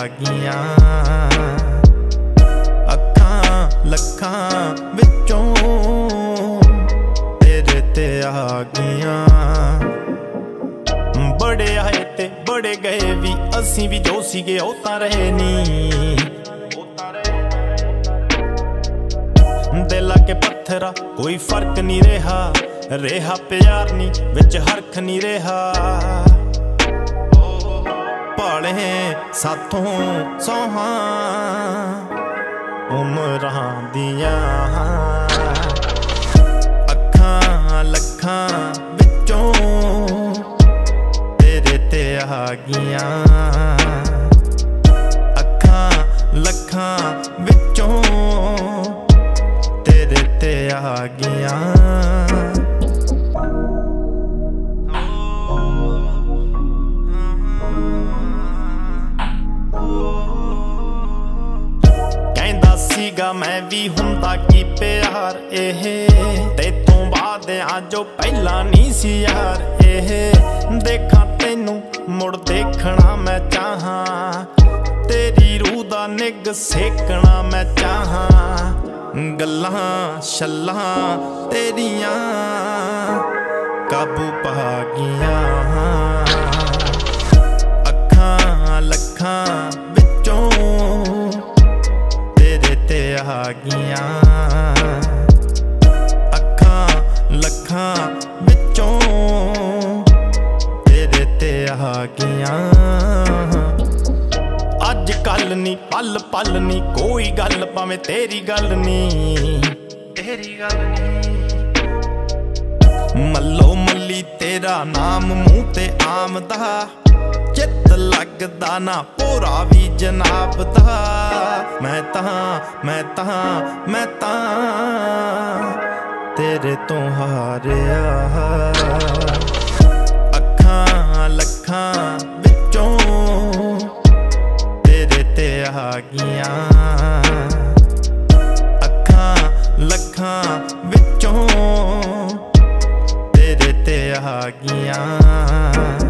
गईयां। अखां लखां विचों तेरे ते आ गईयां। बड़े आए ते बड़े गए भी, असीं भी जो सीगे ओ तां रहे नी। दिल के पत्थरा कोई फर्क नहीं रहा, रेहा प्यार नी विच हरख नहीं रहा। पाले साथों सोहां उमरां दियां। अखां लखां विचों तेरे ते आ गईयां। अखां लखां विचों तेरे ते आ गईयां। कहंदा सीगा मैं भी हुंदा की प्यार एह, तेतों बाद जो पहला नहीं सी यार एह। देखा तेनू मुड़ देखना मैं चाहां, तेरी रूह दा निग सेकना मैं चाहां। गल्लां शल्लां तेरियां काबू पा गईयां। अखां लखां विचों तेरे ते आ गईयां। अखां लखां विचों तेरे ते आ गईयां। अज कल नी पल पल नी कोई गल भावें तेरी गल नी, तेरी गल नी। मल्लो मल्ली तेरा नाम मूंह ते आमदा, चित लगदा ना पूरा भी जनाब दा। मैं तां तेरे तो हारिया। अखां लखां विचों ते आ गईयां। अखां लखां विचों तेरे ते आ गईयां।